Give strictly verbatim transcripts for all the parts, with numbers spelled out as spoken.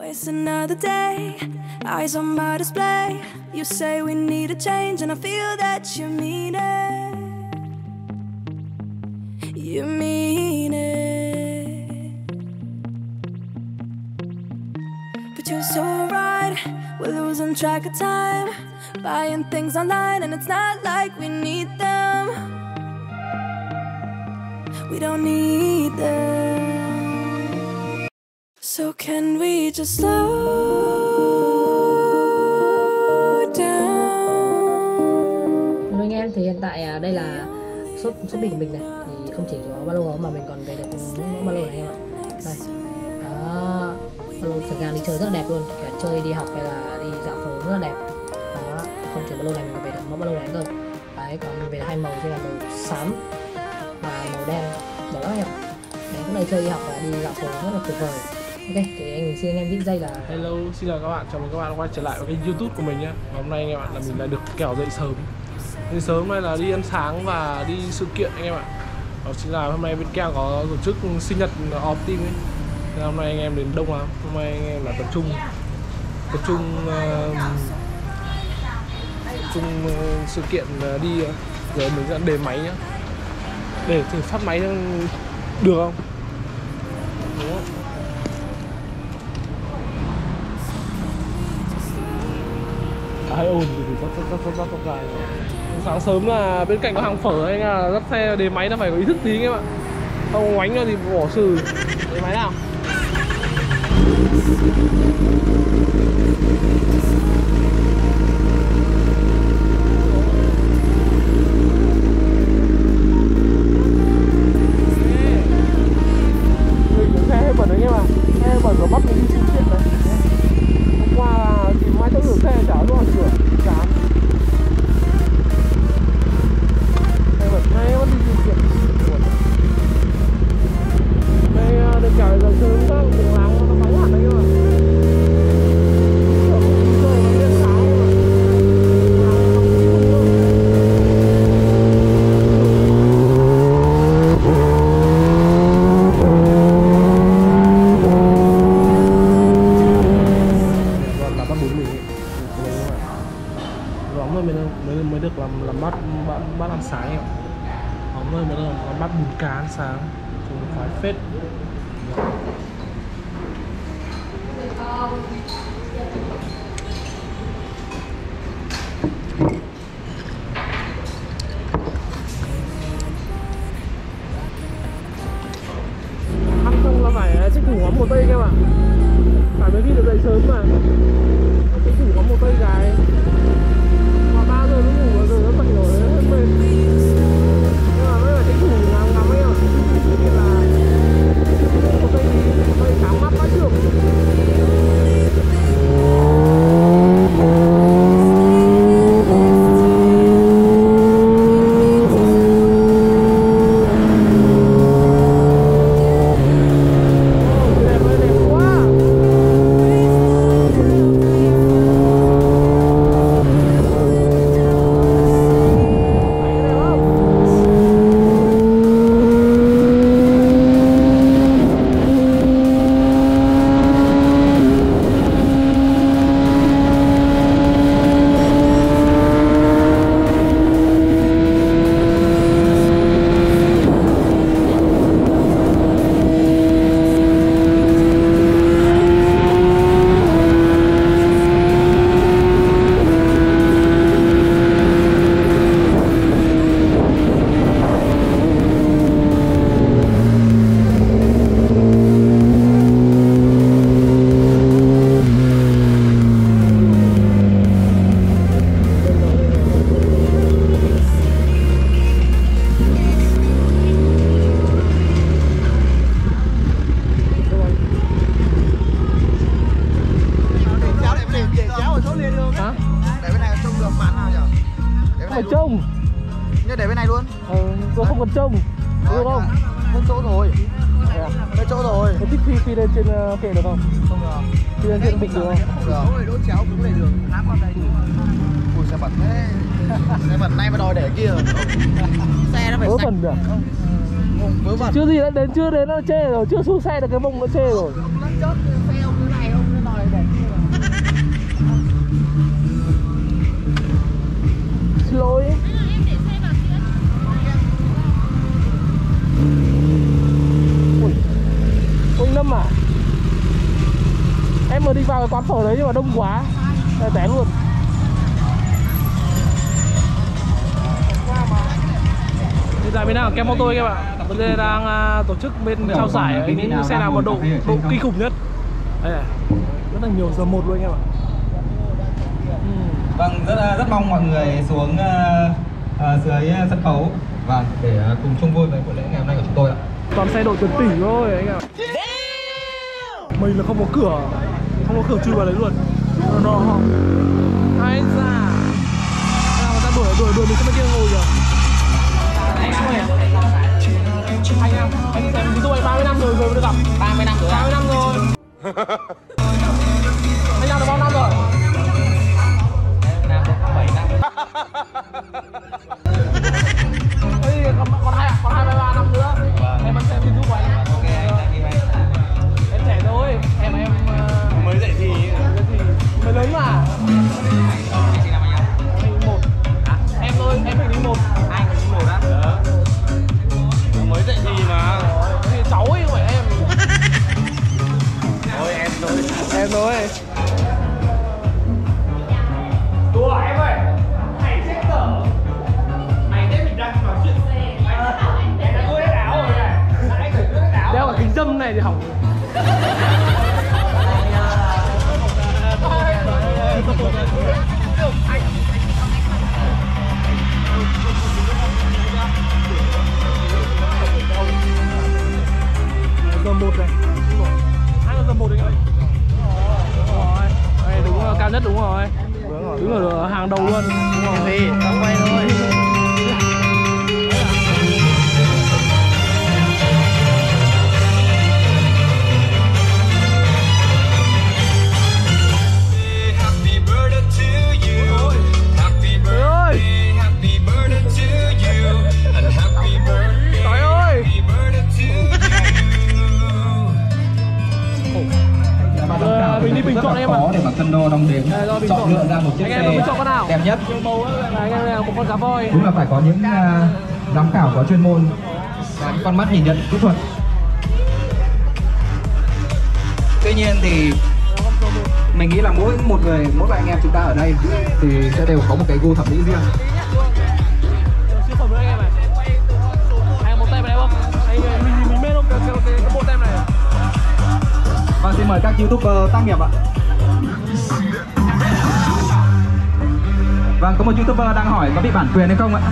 Waste another day, eyes on my display. You say we need a change and I feel that you mean it. You mean it. But you're so right, we're losing track of time, buying things online and it's not like we need them. We don't need them. So can we just slow down? Anh em thì hiện tại đây là shop shopping của mình này, thì không chỉ có ba lô đó mà mình còn về được những ba lô này em ạ. Đây, đó, ba lô sạc gang đi chơi rất đẹp luôn, cả chơi đi học hay là đi dạo phố rất là đẹp. Đó, không chỉ ba lô này mình còn về được mỗi ba lô này cơ. Đấy, còn mình về hai màu sẽ là màu xám và màu đen, bỏ lắm em. Đấy, cái này chơi đi học và đi dạo phố rất là tuyệt vời. Ok, thì anh mình xin anh em ít giây là hello, xin chào các bạn, chào mừng các bạn quay trở lại với kênh YouTube của mình nhé. Hôm nay anh em ạ là mình lại được kẻo dậy sớm. Dậy sớm hôm nay là đi ăn sáng và đi sự kiện anh em ạ. Đó chính là hôm nay bên keo có tổ chức sinh nhật off team ấy. Nên hôm nay anh em đến đông lắm. Hôm nay anh em là tập trung tập trung uh, tập trung uh, sự kiện uh, đi. Uh, giờ mình sẽ đề máy nhá. Để thử phát máy được không? Đúng không? Hay ồn thì rất rất rất rất rất dài. Sáng sớm là bên cạnh có hàng phở anh là dắt xe đề máy nó phải có ý thức tí em ạ. Không ngoánh ra thì bỏ xử. Đề máy nào? Mình có xe hơi bẩn đấy em ạ. Xe hơi bẩn nó bắt mình đi sự kiện này. Hôm qua là tìm hai chỗ rửa xe chả có hàng sửa. Chán. Xe bẩn ngay bắt đi sự kiện. Đây được cả dậy sớm các đường làng nó vắng hẳn đấy cơ mà. Mới, mới được làm làm bát bát, bát ăn sáng em ạ. Hôm nay mới được làm bát bún cá ăn sáng, trông khoái phết. Ăn xong là phải tranh thủ ngắm một tây em ạ. Phải mấy khi được dậy sớm mà tranh thủ ngắm một tây dài. ba giờ nó ngủ rồi, giờ nó bật rồi, hết mệt. Nhưng mà mới là tranh thủ ngắm ngắm ấy ạ. Nên là một cây, một cây sáng mắt quá được. Phải trông. Như để bên này luôn. Ừ, tôi không cần trông. Được không? Hết chỗ rồi. Hết chỗ rồi. Có thích phi phi lên trên uh, kệ được không? Không được. Phi lên trên bịch được không? Không được. Đỗ chéo cũng lên đường. Lát vào đây. Ui xe bẩn thế. Xe bẩn nay mà đòi để kia. Xe nó phải vớ sạch. bẩn được. Vớ bẩn. Chưa gì đã đến, chưa đến nó chê rồi, chưa xuống xe được cái mông nó chê rồi. Lăn chốt xe ông như này ông nó đòi Em vừa đi vào cái quán phở đấy nhưng mà đông quá, té luôn. Hiện tại bên nào kem mô tô các bạn. Bên đây đang uh, tổ chức bên trao giải những xe nào mà độ độ kinh khủng nhất. Đây này, rất là nhiều giờ một luôn các bạn. Vâng, rất rất mong mọi người xuống uh, uh, dưới sân khấu và để uh, cùng chung vui với buổi lễ ngày hôm nay của chúng tôi ạ. Toàn xe độ tiền tỷ thôi anh ạ. Mình là không có cửa, không có cửa chui vào đấy luôn. Nó nó ai ra. Nào người ta đuổi đuổi đuổi mình sang bên kia ngồi rồi. Anh em, anh xem ví dụ anh ba mươi năm rồi rồi mới được gặp. ba mươi năm rồi. ba mươi năm rồi. Anh làm được bao năm rồi? bảy năm. Ê, còn còn hai còn hai ba năm nữa. Em vẫn xem YouTube của anh. Ok, anh đi vậy. Em trẻ thôi, em em uh... Mới dậy thì mới lớn mà. Một. À, em thôi, em phải đi một. anh đi một á. Mới dậy thì mà. Thì cháu ấy không phải em. Thôi em thôi. Em thôi. Đùa em ơi. Mày chết dở. Mày thế mình đang nói chuyện xe. Mày đã quên áo rồi này. Anh phải quên áo. Đeo cả kính dâm này thì hỏng. Giờ một này, hai giờ một đấy anh. Đúng rồi, đây đúng là cao nhất đúng rồi. Đứng ở hàng đầu luôn. Đúng rồi. Gì? Tao quay thôi. Mình đi bình chọn em ạ. Để mà cân đo đong đếm, chọn lựa ra một chiếc xe đẹp nhất. Anh em là một con cá voi. Đúng là phải có những uh, giám khảo có chuyên môn và những con mắt nhìn nhận kỹ thuật. Tuy nhiên thì mình nghĩ là mỗi một người, mỗi bạn anh em chúng ta ở đây thì sẽ đều có một cái gu thẩm mỹ riêng. Siêu phẩm nữa anh em này. Anh một tem này không? Anh mình mình mê không cái cái cái bộ tem này. Và xin mời các YouTuber tác nghiệp ạ. Vâng, có một YouTuber đang hỏi có bị bản quyền hay không ạ?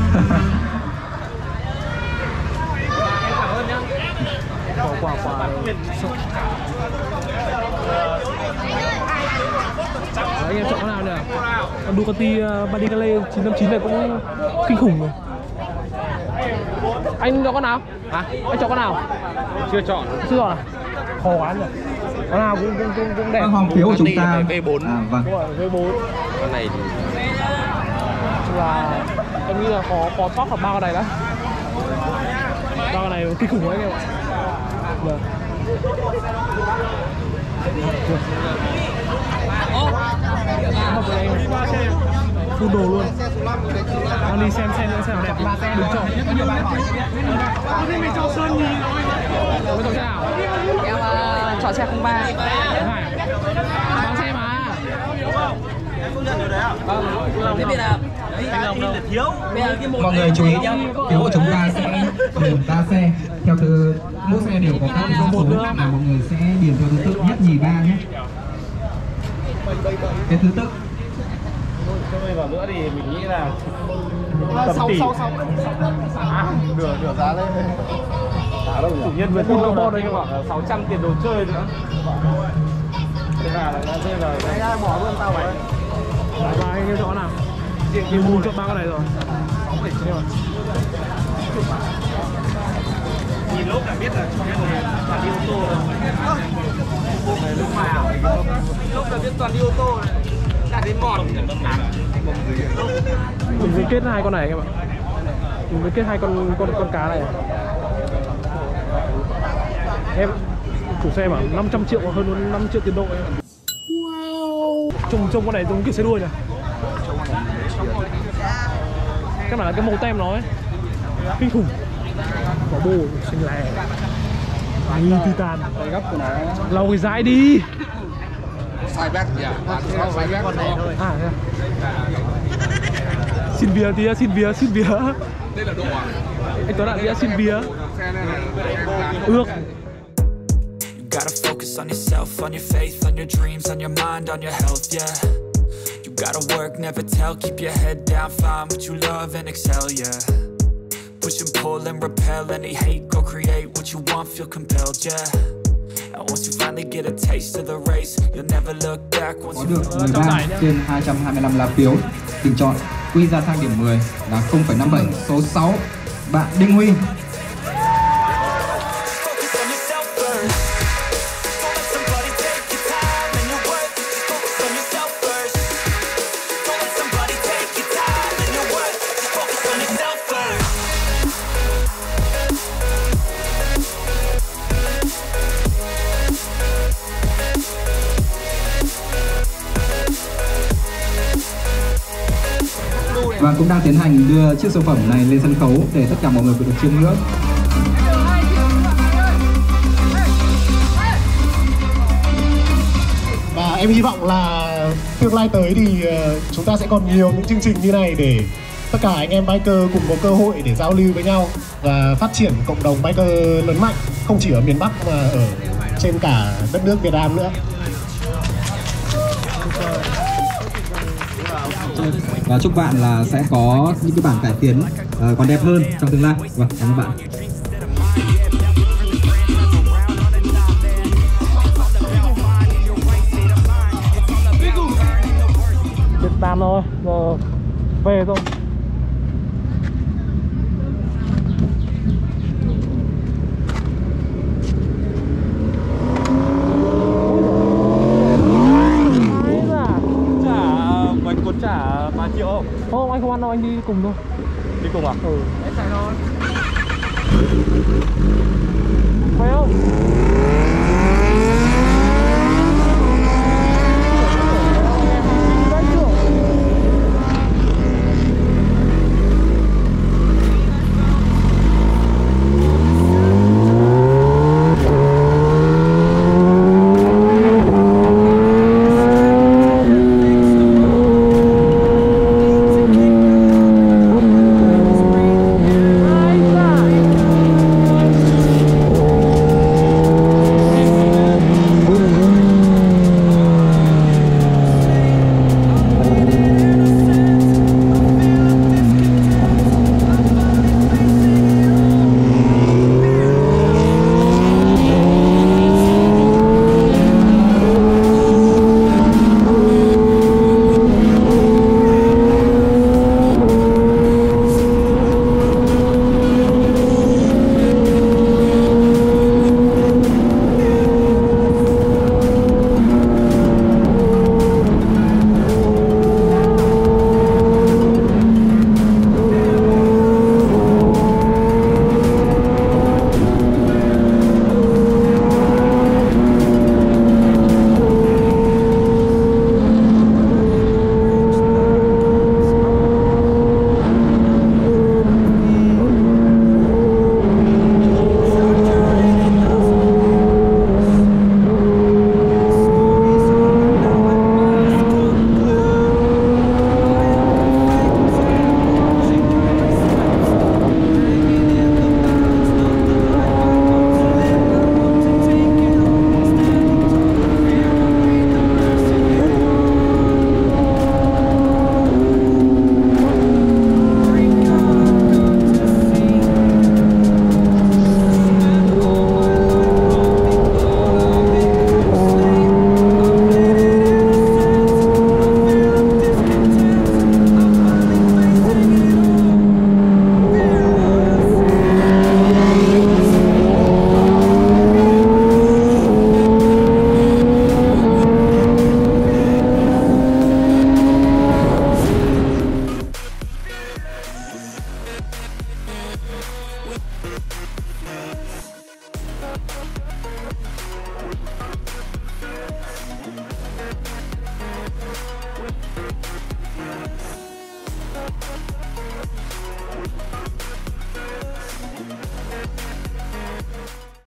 Quả quả quả. Anh em chọn cái nào nhỉ? Còn Ducati Panigale chín năm chín này cũng kinh khủng rồi. Anh chọn con nào? Hả? Anh chọn con nào? Chưa chọn. Chưa chọn à? Khó quá nhỉ? Con nào cũng cũng cũng, cũng đẹp. Các hòm phiếu của chúng ta V bốn. À, vâng. Đúng rồi, V bốn. Con này thì là em nghĩ là có có thoát khoảng ba con này đấy. Ba con này kinh khủng đấy anh em ạ. Vâng. Full đồ luôn. Đang đi xem xem xem nào đẹp thì đứng chọn. Thì mình chọn Sơn nhìn rồi. Mình chọn xe nào? Em uh, chọn xe không ba. Bán xe mà. Vâng. Thế bây giờ thiếu. Mọi người chú ý nhé, phiếu của chúng ta sẽ điền ra xe theo thứ, mỗi xe đều có các số mà mọi người sẽ điền theo thứ tự nhất nhì ba nhé. Cái thứ tự vào nữa thì mình nghĩ là tầm tỷ. nửa nửa giá lên. Chủ nhân với full combo đây các bạn, sáu trăm tiền đồ chơi nữa. Thế là thế là anh ra bỏ luôn tao vậy. Và anh em chọn nào? Mình mua chọn ba con này rồi. Nhìn lốp là biết là toàn đi ô tô rồi. Lúc mà lốp là biết toàn đi ô tô này. Đã đến mọt. Mình sẽ kết hai con này các bạn. Mình sẽ kết hai con con con cá này. Em chủ xe bảo năm trăm triệu hơn năm triệu tiền độ ấy. Wow. Trông trông con này giống kiểu xe đua nhỉ. Cái này là cái màu tem nó ấy. Kinh khủng. Có bồ xinh lè. Như titan. góc của nó Lau cái dãi đi. Sai bét nhỉ? Bán sai bét con này thôi. À thế à? Xin bia tí, xin bia, xin bia. Đây là đồ à? Anh Tuấn ạ, đi xin bia. Xe này là Ước. Gotta focus on yourself, on your faith, on your dreams, on your mind, on your health, yeah. You gotta work, never tell, keep your head down, find what you love and excel, yeah. Push and pull and repel any hate, go create what you want, feel compelled, yeah. And once you finally get a taste of the race, you'll never look back once Có you được mười ba trên hai trăm hai mươi lăm lá phiếu bình chọn, quy ra thang điểm mười là không phẩy năm bảy. Số sáu, bạn Đinh Huy. Và cũng đang tiến hành đưa chiếc sản phẩm này lên sân khấu để tất cả mọi người được chiêm ngưỡng. Và em hy vọng là tương lai tới thì chúng ta sẽ còn nhiều những chương trình như này để tất cả anh em biker cùng có cơ hội để giao lưu với nhau và phát triển cộng đồng biker lớn mạnh, không chỉ ở miền Bắc mà ở trên cả đất nước Việt Nam nữa. Và chúc bạn là sẽ có những cái bản cải tiến uh, còn đẹp hơn trong tương lai. Vâng, cảm ơn bạn. Việt Nam thôi, giờ về thôi. trả ba triệu không? Không, anh không ăn đâu, anh đi cùng thôi. Đi cùng à? Ừ. Em chạy thôi. Phải không?